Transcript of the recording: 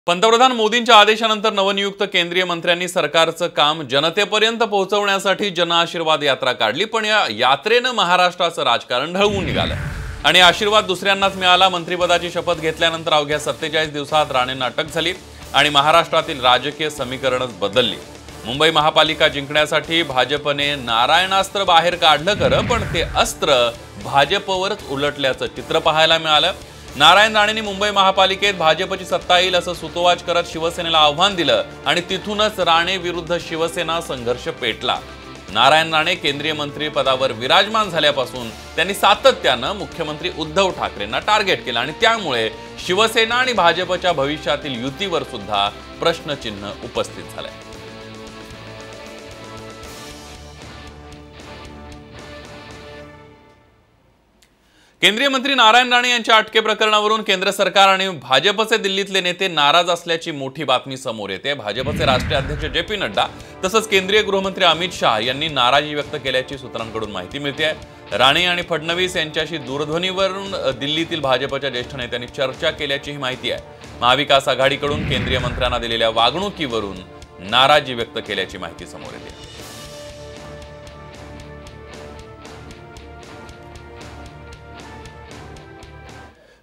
पंतप्रधान मोदींच्या आदेशानंतर नवनियुक्त केंद्रीय मंत्र्यांनी सरकारचं काम जनतेपर्यंत पोहोचवण्यासाठी जनआशीर्वाद यात्रा काढली। पण या यात्रेनं महाराष्ट्राचं राजकारण ढळवून निघालं आणि आशीर्वाद दुसऱ्यांनाच मिळाला। मंत्रिपदाची शपथ घेतल्यानंतर अवघ्या 47 दिवसात राणेंना अटक झाली आणि महाराष्ट्रातील राजकीय समीकरणच बदलली। मुंबई महापालिका जिंकण्यासाठी भाजपने नारायणास्त्र बाहेर काढलं खरं, पण ते अस्त्र भाजपवरच उलटल्याचं चित्र पाहायला मिळालं। नारायण राणेंनी मुंबई महापालिकेत भाजपची सत्ता येईल असं सुतोवाच करत शिवसेनेला आव्हान दिलं आणि तिथूनच राणे विरुद्ध शिवसेना संघर्ष पेटला। नारायण राणे केंद्रीय मंत्री पदावर विराजमान झाल्यापासून त्यांनी सातत्यानं मुख्यमंत्री उद्धव ठाकरेंना टार्गेट केलं आणि त्यामुळे शिवसेना आणि भाजपच्या भविष्यातील युतीवर सुद्धा प्रश्नचिन्ह उपस्थित झालंय। केंद्रीय मंत्री नारायण राणे यांच्या अटके प्रकरणावरून केंद्र सरकार आणि भाजपचे दिल्लीतले नेते नाराज असल्याची मोठी बातमी समोर येते। भाजपचे राष्ट्रीय अध्यक्ष जे.पी. नड्डा तसंच केंद्रीय गृहमंत्री अमित शाह यांनी नाराजी व्यक्त केल्याची सूत्रांकडून माहिती मिळते। राणे आणि फडणवीस यांच्याशी दूरध्वनीवरून दिल्लीतील भाजपच्या ज्येष्ठ नेत्यांनी चर्चा केल्याचीही माहिती आहे। महाविकास आघाडीकडून केंद्रीय मंत्र्यांना दिलेल्या वागणुकीवरून नाराजी व्यक्त केल्याची माहिती समोर येते।